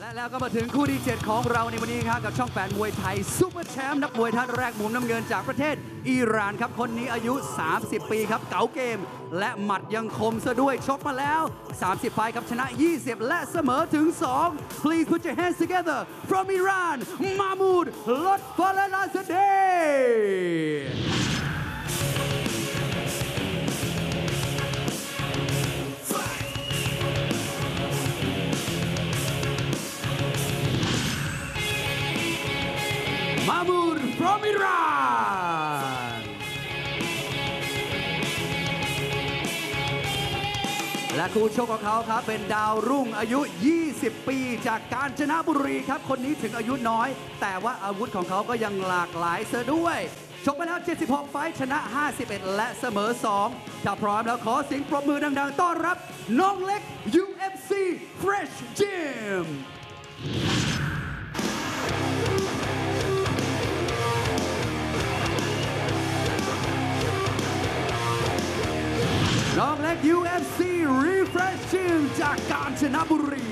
และแล้วก็มาถึงคู่ที่ 7 ของเราในวันนี้ครับกับช่อง8มวยไทยซุปเปอร์แชมป์นักมวยท่านแรกมุมน้ำเงินจากประเทศอิหร่านครับคนนี้อายุ 30 ปีครับเก๋าเกมและหมัดยังคมซะด้วยชกมาแล้ว 30 ไฟท์ครับชนะ 20 และเสมอถึง 2 Please put your hands together from Iran Mahmoud Lotfalazadeh Mahmoud from Iran และคู่ชกของเขาครับเป็นดาวรุ่งอายุ 20 ปีจากกาญจนบุรีครับคนนี้ถึงอายุน้อย แต่ว่าอาวุธของเขาก็ยังหลากหลายเสียด้วยชกไปแล้ว 76 ไฟท์ชนะ 51 และเสมอ 2 ถ้าพร้อมแล้วขอเสียงปรบมือดังๆต้อนรับน้องเล็ก UFC Fresh Gymน้องเล็ก UFC Refresh Gym จากกาญจนบุรี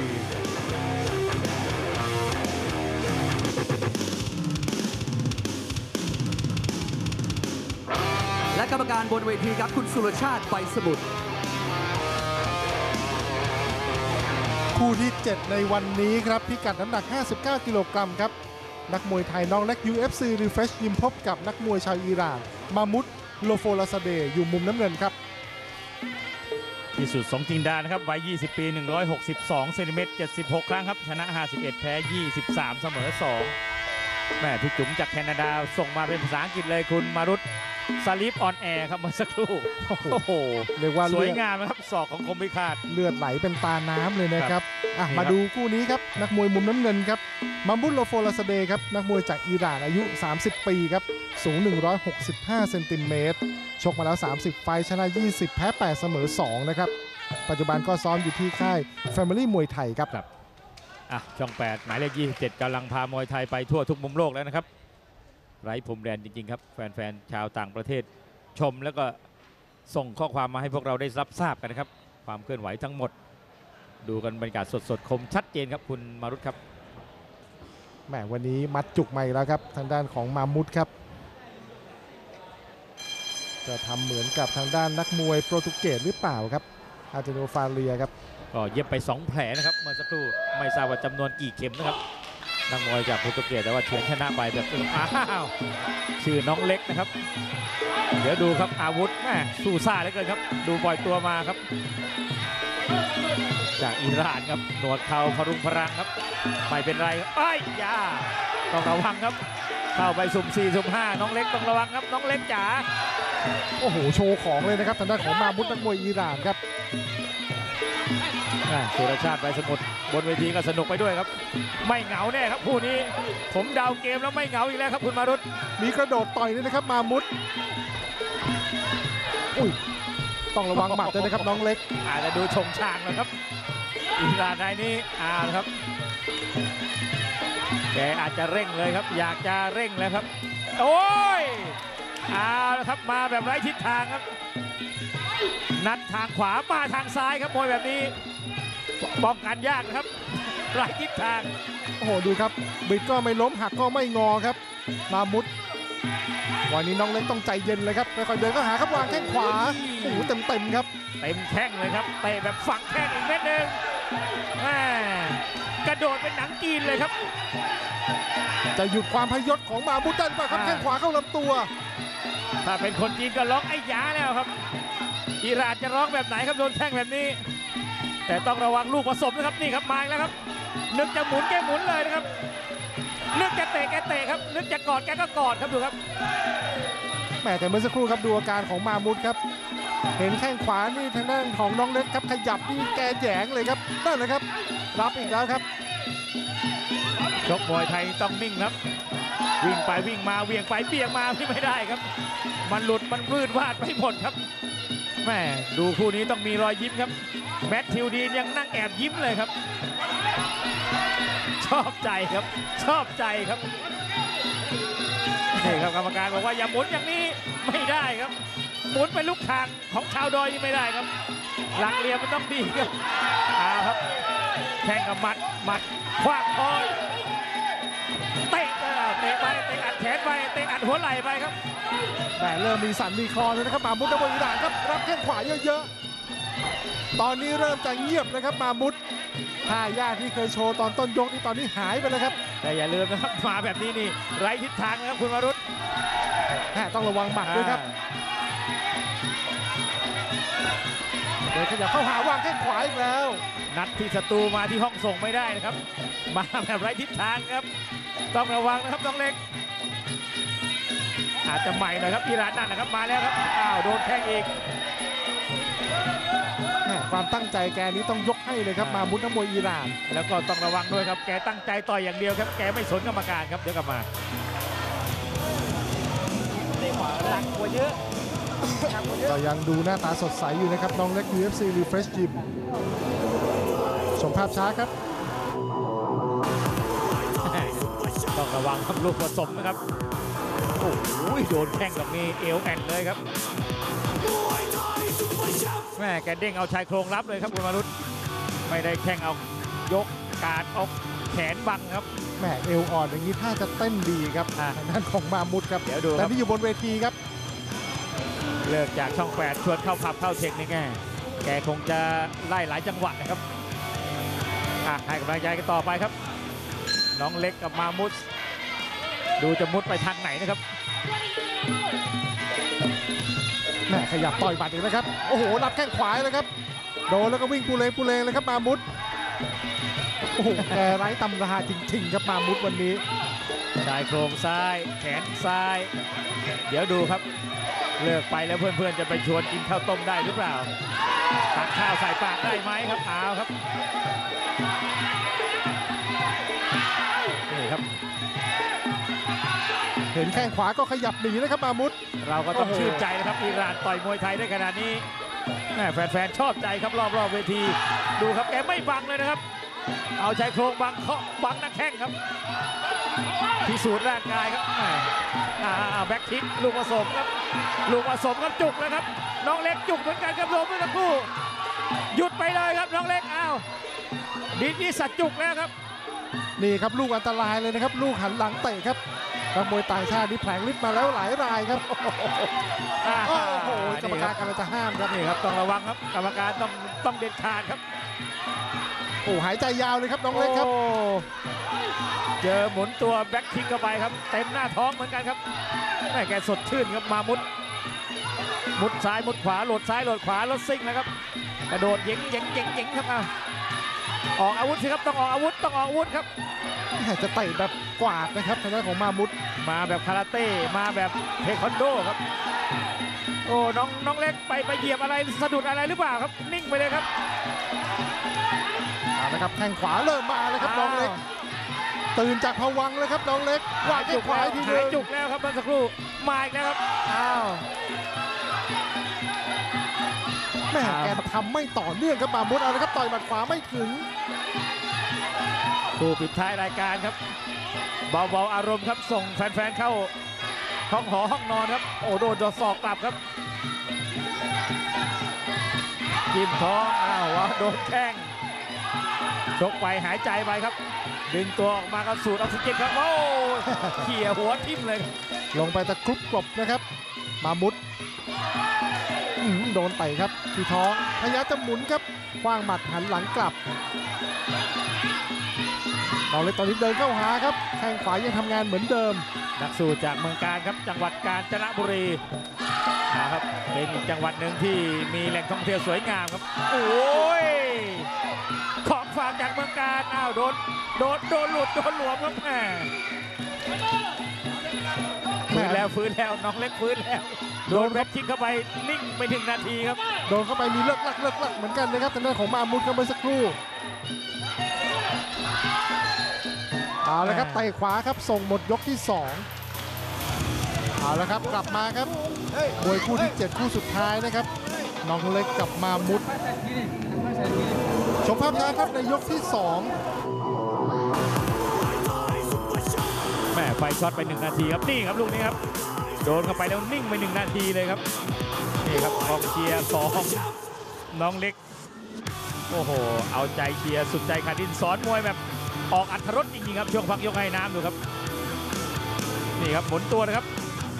และกรรมการบนเวทีครับคุณสุรชาติใบสมุทรคู่ที่ 7 ในวันนี้ครับพิกัดน้ำหนัก 59 กิโลกรัมครับนักมวยไทยน้องเล็ก UFC Refresh Gym พบกับนักมวยชาวอิหร่านมามุดโลโฟลาซาเดย์อยู่มุมน้ำเงินครับที่สุดสงจิงดานะครับวัย 20 ปี 162 เซนติเมตร 76 ครั้งครับ ชนะ 51 แพ้ 23 เสมอ 2 แม่พี่จุ๋มจากแคนาดาส่งมาเป็นภาษาอังกฤษเลยคุณมารุตสลีปออนแอร์ครับเมื่อสักครู่โอ้โหเรียกว่าสวยงามนะครับศอกของคมพิฆาตเลือดไหลเป็นตาน้ำเลยนะครับมาดูคู่นี้ครับนักมวยมุมน้ำเงินครับมามุดโลโฟลาซาเดย์ครับนักมวยจากอิหร่านอายุ 30 ปีครับสูง 165 เซนติเมตรชกมาแล้ว 30 ไฟท์ชนะ 20 แพ้ 8 เสมอ 2 นะครับปัจจุบันก็ซ้อมอยู่ที่ค่าย Family มวยไทยครับช่อง 8 หมายเลข 27 กำลังพามวยไทยไปทั่วทุกมุมโลกแล้วนะครับไร้พรมแดนจริงๆครับแฟนๆชาวต่างประเทศชมแล้วก็ส่งข้อความมาให้พวกเราได้รับทราบกันนะครับความเคลื่อนไหวทั้งหมดดูกันบรรยากาศสดๆคมชัดเจนครับคุณมารุตครับแหมวันนี้มัดจุกใหม่แล้วครับทางด้านของมามุดครับจะทำเหมือนกับทางด้านนักมวยโปรตุเกสหรือเปล่าครับอาร์เจโนฟาเรียครับก็เย็บไป2แผลนะครับเมื่อสักครู่ไม่ทราบว่าจำนวนกี่เข็มนะครับนักมวยจากโปรตุเกสแต่ว่าเฉือนชนะไปแบบชื่อน้องเล็กนะครับเดี๋ยวดูครับอาวุธแม่สู้ซ่าเหลือเกินครับดูปล่อยตัวมาครับจากอิหร่านครับหนวดเข่าพรุงพรังครับไม่เป็นไรไอ้ยาต้องระวังครับเข้าไปสุ่ม 4 สุ่ม 5น้องเล็กต้องระวังครับน้องเล็กจ๋าโอ้โหโชว์ของเลยนะครับทางด้านของมามุดนักมวยอิหร่านครับสุรชาติไปสมุทรบนเวทีก็สนุกไปด้วยครับไม่เหงาแน่ครับคู่นี้ผมเดาเกมแล้วไม่เหงาอีกแล้วครับคุณมารุตมีกระโดดต่อยด้วยนะครับมามุดอุ้ยต้องระวังหมัดด้วยนะครับน้องเล็กอาจจะดูชงช่างนะครับอิหร่านในนี้ครับแกอาจจะเร่งเลยครับอยากจะเร่งเลยครับโอ้ยครับมาแบบไร้ทิศทางครับนัดทางขวามาทางซ้ายครับมวยแบบนี้ป้องกันยากนะครับไร้ทิศทางโอ้โหดูครับบิดก็ไม่ล้มหักก็ไม่งอครับมามุดวันนี้น้องเล็กต้องใจเย็นเลยครับค่อยๆเดินก็หาครับวางแข้งขวาโอ้โหเต็มครับเต็มแข้งเลยครับเตะแบบฝังแข้งอีกเม็ดหนึ่งกระโดดเป็นหนังจีนเลยครับจะหยุดความพยศของมามุดได้ป่ะครับแข้งขวาเข้าลำตัวถ้าเป็นคนจีนก็ร้องไอ้ยาแล้วครับอิหร่านจะร้องแบบไหนครับโดนแข้งแบบนี้แต่ต้องระวังลูกผสมนะครับนี่ครับมาแล้วครับนึกจะหมุนแกหมุนเลยนะครับนึกจะเตะแกเตะครับนึกจะกอดแกก็กอดครับดูครับแหมแต่เมื่อสักครู่ครับดูอาการของมามุดครับเห็นแข้งขวานี่ทางด้านของน้องเล็กครับขยับนี่แกแหยงเลยครับนั่นเลยครับรับอีกแล้วครับชกมวยไทยต้องนิ่งครับวิ่งไปวิ่งมาเวียงไปเบี่ยงมาไม่ได้ครับมันหลุดมันวืดวาดไปหมดครับแม่ดูคู่นี้ต้องมีรอยยิ้มครับแมทธิวดีนยังนั่งแอบยิ้มเลยครับชอบใจครับชอบใจครับนี่ครับกรรมการบอกว่าอย่าหมุนอย่างนี้ไม่ได้ครับหมุนเป็นลูกคางของชาวดอยนี่ไม่ได้ครับหลักเหลี่ยมมันต้องดีครับครับแข่งกับหมัดขว้างคอเตะไปเตะอัดแขนไปเตะอัดหัวไหล่ไปครับแต่เริ่มมีสันมีคลอนเลยนะครับมามุดนักมวยอิหร่านครับรับแข้งขวาเยอะๆตอนนี้เริ่มจะเงียบนะครับมามุดท่ายากที่เคยโชว์ตอนต้นยกนี่ตอนนี้หายไปแล้วครับแต่อย่าลืมนะครับมาแบบนี้นี่ไร้ทิศทางนะครับคุณวรุษต้องระวังหมัดด้วยครับเดินขยับเข้าหาวางแข้งขวาอีกแล้วนัดที่ศัตรูมาที่ห้องส่งไม่ได้นะครับมาแบบไร้ทิศทางครับต้องระวังนะครับน้องเล็กอาจจะใหม่หน่อยครับอิหร่านนั่นนะครับมาแล้วครับอ้าวโดนแข้งอีกความตั้งใจแกนี้ต้องยกให้เลยครับมามุดนักมวยอิหร่านแล้วก็ต้องระวังด้วยครับแกตั้งใจต่อยอย่างเดียวครับแกไม่สนกรรมการครับเดี๋ยวกลับมาก็ยังดูหน้าตาสดใสอยู่นะครับน้องเล็ก UFC Refresh Gym ชมภาพช้าครับต้องระวังครับลูกผสมนะครับโอ้โหโดนแข้งกับนี้เอวแอนเลยครับแม่แกเด้งเอาชายโครงรับเลยครับคุณมารุตไม่ได้แข้งเอายกการเอาแขนบังครับแม่เอวอ่อนอย่างนี้ถ้าจะเต้นดีครับทางด้านของมามุดครับเดี๋ยวดูแต่นี่อยู่บนเวทีครับเลิกจากช่อง8ชวนเข้าผับเข้าเทคนี่แกคงจะไล่หลายจังหวะนะครับให้กำลังใจกันต่อไปครับน้องเล็กกับมามุดดูจะมุดไปทางไหนนะครับแม่ขยับต่อยบัดอีกแล้วครับโอ้โหรับแข้งขวาเลยครับโดนแล้วก็วิ่งปูเลงเลยครับมามุดโอ้โหแกไร้ตำราจริงๆครับมามุดวันนี้ชายโครงซ้ายแขนซ้ายเดี๋ยวดูครับเลิกไปแล้วเพื่อนๆจะไปชวนกินข้าวต้มได้หรือเปล่าตักข้าวใส่ปากได้ไหมครับเอาครับนี่ครับเห็นแข้งขวาก็ขยับหนีนะครับมามุดเราก็ต้องชื่นใจนะครับอิหร่านต่อยมวยไทยได้ขนาดนี้แฟนๆชอบใจครับรอบเวทีดูครับแกไม่บังเลยนะครับเอาชายโครงบังเคาะบังนักแข้งครับพิสูจน์ร่างกายครับแบ็คคิกลูกผสมครับลูกผสมครับจุกแล้วครับน้องเล็กจุกเหมือนกันครับล้มเมื่อสักครู่หยุดไปเลยครับน้องเล็กอ้าวดิสัตจุกแล้วครับนี่ครับลูกอันตรายเลยนะครับลูกหันหลังเตะครับนักมวยต่างชาตินี่แผลงฤทธิ์มาแล้วหลายรายครับโอ้โหกรรมการกำลังจะห้ามครับนี่ครับต้องระวังครับกรรมการต้องเด็ดขาดครับโอ้หายใจยาวเลยครับน้องเล็กครับเจอหมุนตัวแบ็คคิกเข้าไปครับเต็มหน้าท้องเหมือนกันครับแม่แกสดชื่นครับมามุดซ้ายมุดขวาโหลดซ้ายโหลดขวาลดซิ่งนะครับกระโดดเย่งครับออกอาวุธสิครับต้องออกอาวุธครับจะเตะแบบกวาดนะครับทางด้านของมามุดมาแบบคาราเต้มาแบบเทควันโดครับโอ้น้องเล็กไปเหยียบอะไรสะดุดอะไรหรือเปล่าครับนิ่งไปเลยครับนะครับแข้งขวาเริ่มมาแล้วครับน้องเล็กตื่นจากภวังค์เลยครับน้องเล็กวางแข้งขวาทีเดียวจุกแล้วครับเมื่อสักครู่มาอีกแล้วครับอ้าวแม่แกทำไม่ต่อเนื่องครับมามุดเอาละครับต่อยหมัดขวาไม่ถึงคู่ปิดท้ายรายการครับเบาๆอารมณ์ครับส่งแฟนๆเข้าห้องหอห้องนอนครับโอ้โดนศอกกลับครับจิ้มท้องอ้าวโดนแข้งชกไปหายใจไปครับดึงตัวออกมาครับสูดออกซิเจนครับโอ้เขี่ยหัวทิ่มเลยลงไปตะครุบกลบนะครับมามุดโดนไต่ครับที่ท้องพยายามจะหมุนครับคว้างหมัดหันหลังกลับน้องเล็กตอนนี้เดินเข้าหาครับแข้งขวายังทำงานเหมือนเดิมนักสู้จากเมืองการครับจังหวัดกาญจนบุรีนะครับเป็นอีกจังหวัดหนึ่งที่มีแหล่งท่องเที่ยวสวยงามครับโอ้ยของฝากจากเมืองการอ้าวโดนหลุดโดนหลวมครับแม่ฟื้นแล้วน้องเล็กฟื้นแล้วโดนแบ็คคิกเข้าไปนิ่งไป1 นาทีครับโดนเข้าไปมีเลิกลักเหมือนกันนะครับทางด้านของมามุดกันเมื่อสักครู่เอาละครับไต่ขวาครับส่งหมดยกที่2เอาละครับกลับมาครับมวยคู่ที่7คู่สุดท้ายนะครับน้องเล็กกับมามุดชมภาพช้าครับในยกที่2 แม่ไฟช็อตไป1 นาทีครับนี่ครับลูกนี้ครับโดนเข้าไปแล้วนิ่งไป1 นาทีเลยครับนี่ครับกองเชียร์ของน้องเล็กโอ้โหเอาใจเชียร์สุดใจขาดดินสอนมวยแบบออกอัธรสจริงๆครับช่วงพักยกให้น้ำดูครับนี่ครับหมุนตัวนะครับ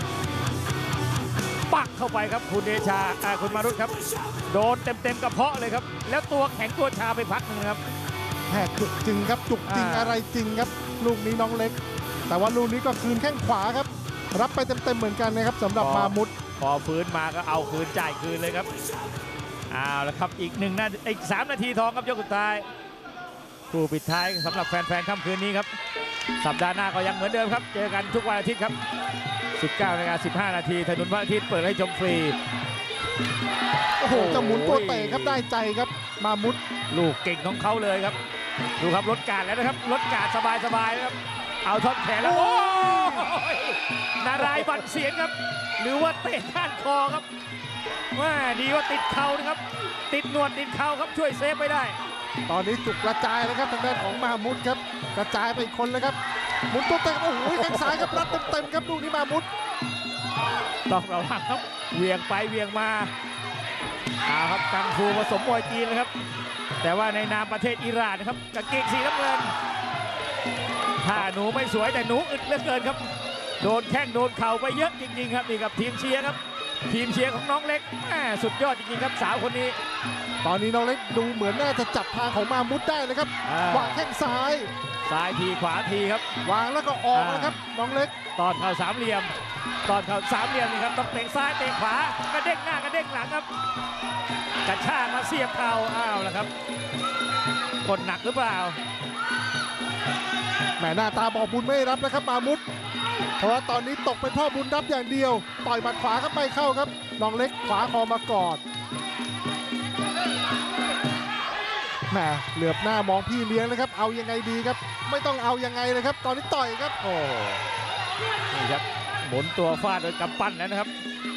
ปักเข้าไปครับคุณเดชาคุณมารุตครับโดนเต็มกระเพาะเลยครับแล้วตัวแข็งตัวชาไปพักนึงครับแหกจุกจริงครับจุกจริงอะไรจริงครับลูกนี้น้องเล็กแต่ว่าลูกนี้ก็คืนแข้งขวาครับรับไปเต็มเหมือนกันนะครับสำหรับมามุดพอฟื้นมาก็เอาคืนจ่ายคืนเลยครับเอาละครับอีก3 นาทีทองครับยกสุดท้ายคู่ปิดท้ายสำหรับแฟนๆค่ำคืนนี้ครับสัปดาห์หน้าก็ยังเหมือนเดิมครับเจอกันทุกวันอาทิตย์ครับ 19:15 นาทีถนนพระอาทิตย์เปิดให้ชมฟรีโอ้โหจะหมุนตัวเตะครับได้ใจครับมามุดลูกเก่งของเขาเลยครับดูครับลดการแล้วนะครับลดการสบายๆนะครับเอาท่อนแขนแล้วโอ้ยนารายบัตรเสียงครับหรือว่าเตะก้านคอครับว่าดีว่าติดเข่านะครับติดหนวดติดเข่าครับช่วยเซฟไปได้ตอนนี้จุกกระจายเลยครับทางด้านของมามุดครับกระจายไปอีกคนเลยครับหมุนตัวเตะโอ้โหแข้งซ้ายครับรับเต็มครับลูกนี้มามุดต้องระวังครับเวียงไปเวียงมาครับกังฟูผสมมวยจีนนะครับแต่ว่าในนามประเทศอิหร่านนะครับกางเกงสีน้ำเงินถ้าหนูไม่สวยแต่หนูอึดเหลือเกินครับโดนแข้งโดนเข่าไปเยอะจริงๆครับนี่ครับทีมเชียร์ครับทีมเชียร์ของน้องเล็กสุดยอดจริงๆครับสาวคนนี้ตอนนี้น้องเล็กดูเหมือนน่าจะจับทางของมามุดได้เลยครับวางแข้งซ้ายทีขวาทีครับวางแล้วก็ออกนะครับน้องเล็กตอนเข่าสามเหลี่ยมนี่ครับต้องเตะซ้ายเตะขวากระเด้งหน้ากระเด้งหลังครับกระชากมาเสียบเข่าแล้วครับกดหนักหรือเปล่าแหมหน้าตาบอกบุญไม่รับนะครับมามุดเพราะว่าตอนนี้ตกเป็นพ่อบุญรับอย่างเดียวต่อยหมัดขวาครับไม่เข้าครับน้องเล็กขวาคอมากอดแหมเหลือบหน้ามองพี่เลี้ยงเลยครับเอายังไงดีครับไม่ต้องเอายังไงเลยครับตอนนี้ต่อยครับโอ้นี่ครับหมุนตัวฟาดโดยกำปั้นแล้วนะครับ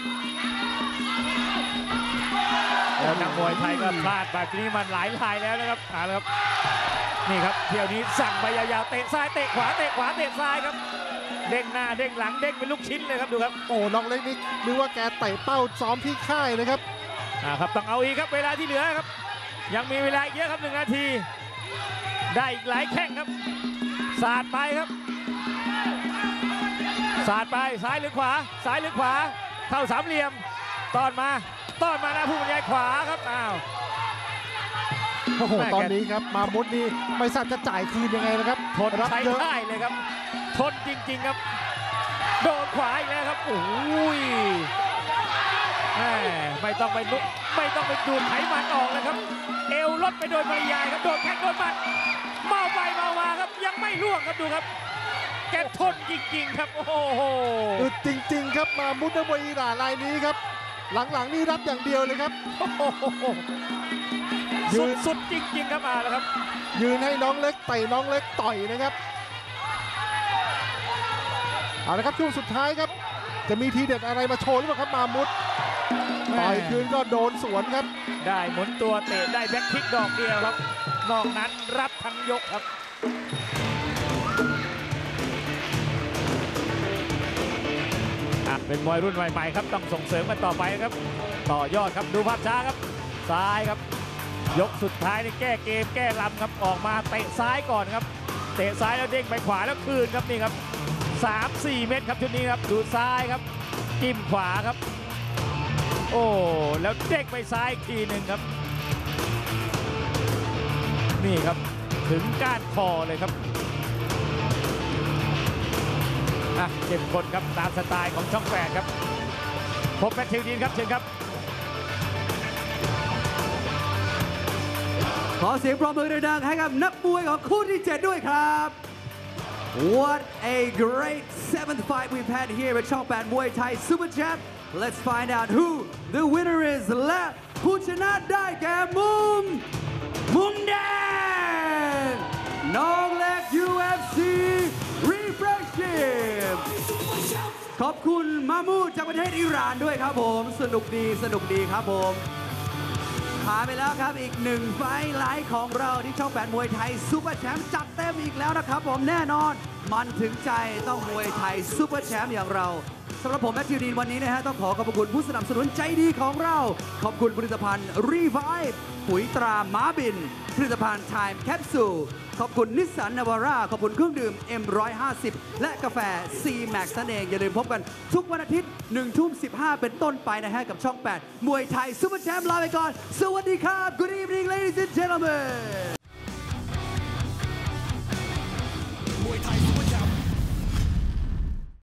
แล้วนักมวยไทยก็พลาดแบบนี้มันหลายรายแล้วนะครับครับนี่ครับเที่ยวนี้สั่งไปยาวๆเตะซ้ายเตะขวาเตะขวาเตะซ้ายครับเด้งหน้าเด้งหลังเด้งเป็นลูกชิ้นเลยครับดูครับโอ้น้องเล็กนี่ดูว่าแกเตะเป้าซ้อมที่ค่ายเลยครับครับต้องเอาอีกครับเวลาที่เหลือครับยังมีเวลาเยอะครับ1 นาทีได้อีกหลายแข้งครับสาดไปครับสาดไปซ้ายหรือขวาเข้าสามเหลี่ยมต้อนมานะผู้บรรยายขวาครับโอ้โหตอนนี้ครับมามุดนี่ไม่ทราบจะจ่ายคืนยังไงนะครับทนใช้ได้เลยครับทนจริงๆครับโดนขวาอีกแล้วครับโอ้ยไม่ต้องไปดูดไขมันออกเลยครับเอวลดไปโดยปริยายครับโดนแข้งโดนหมัดเมาไปเมามาครับยังไม่ล่วงครับดูครับแกทนจริงๆครับโอ้โหอึดจริงๆครับมามุดนักมวยอิหร่านรายนี้ครับหลังๆนี่รับอย่างเดียวเลยครับสุดจริงๆครับแล้วครับยืนให้น้องเล็กเตะน้องเล็กต่อยนะครับเอาละครับช่วงสุดท้ายครับจะมีทีเด็ดอะไรมาโชว์หรือเปล่าครับมามุดต่อยคืนก็โดนสวนครับได้หมุนตัวเตะได้แบ็คคิกดอกเดียวครับนอกนั้นรับทั้งยกครับเป็นมวยรุ่นใหม่ๆครับต้องส่งเสริมกันต่อไปครับต่อยอดครับดูภาพช้าครับซ้ายครับยกสุดท้ายนี่แก้เกมแก้ลำครับออกมาเตะซ้ายก่อนครับเตะซ้ายแล้วเด้งไปขวาแล้วคืนครับนี่ครับ3-4 เม็ดครับชุดนี้ครับดูซ้ายครับจิ้มขวาครับโอ้แล้วเด้งไปซ้ายอีกทีหนึ่งครับนี่ครับถึงก้านคอเลยครับเข้มข้นครับตามสไตล์ของช่อง8ครับพบแมทธิวดีนครับเชิญครับขอเสียงปรบมือดังๆให้กับนักมวยของคู่ที่ 7 ด้วยครับ What a great 7th fight we've had here at ช่อง8 Muay Thai Super Champ Let's find out who the winner is และผู้ชนะได้แก่มุมแดงน้องเล็ก UFC Refreshing ขอบคุณมามูดจากประเทศอิหร่านด้วยครับผมสนุกดีครับผมผ่านไปแล้วครับอีก1ไฟท์ไลท์ของเราที่ช่อง8มวยไทยซุปเปอร์แชมป์จัดเต็มอีกแล้วนะครับผมแน่นอนมันถึงใจต้องมวยไทยซุปเปอร์แชมป์อย่างเราสำหรับผมแมทธิวดีนวันนี้นะฮะต้องขอขอบคุณผู้สนับสนุนใจดีของเรา ขอบคุณผลิตภัณฑ์ Revive ปุ๋ยตราม้าบินผลิตภัณฑ์ Time Capsule ขอบคุณนิสสันนาวาร่าขอบคุณเครื่องดื่ม M150 และกาแฟ C-Max นั่นเองอย่าลืมพบกันทุกวันอาทิตย์1:15 เป็นต้นไปนะฮะกับช่อง 8 มวยไทยซุปเปอร์แชมป์ลาไปก่อนสวัสดีครับ Good evening ladies and gentlemen